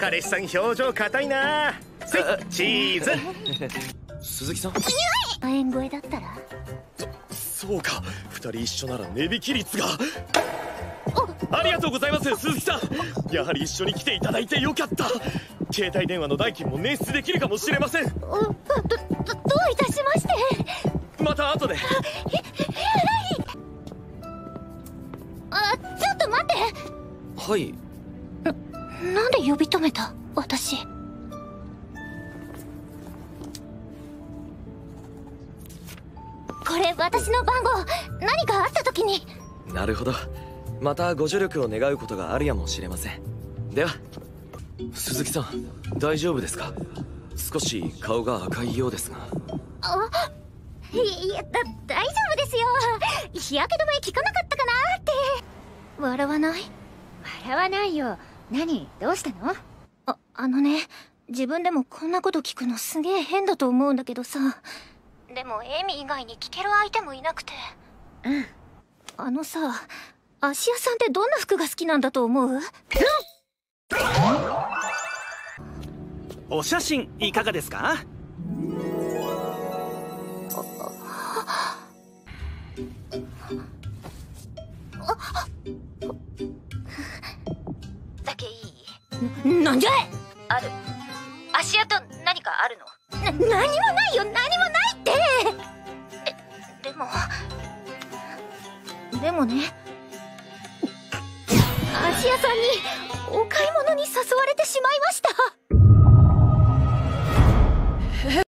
彼氏さん表情硬いな。せいチーズ。 鈴木さん、 亜鉛超えだったらそうか、二人一緒なら値引き率が。ありがとうございます、鈴木さん。やはり一緒に来ていただいてよかった。携帯電話の代金も捻出できるかもしれません。 どういたしまして。 また後で。 ちょっと待って。 はい。 なんで呼び止めた私。これ私の番号。何かあった時に。 なるほど、またご助力を願うことがあるやもしれません。では。鈴木さん、大丈夫ですか？少し顔が赤いようですが。 いや、大丈夫ですよ。日焼け止め効かなかったかなって。笑わない？ 笑わないよ。何？どうしたの？ あのね、自分でもこんなこと聞くのすげえ変だと思うんだけどさ。でもエミ以外に聞ける相手もいなくて。あのさ、芦屋さんってどんな服が好きなんだと思う？ お写真いかがですか？ だけいい？ なんじゃい？ ある。芦屋と何かあるの？ 何もないよ、何もないって。でもね、芦屋さんにお買い物に誘われてしまいました。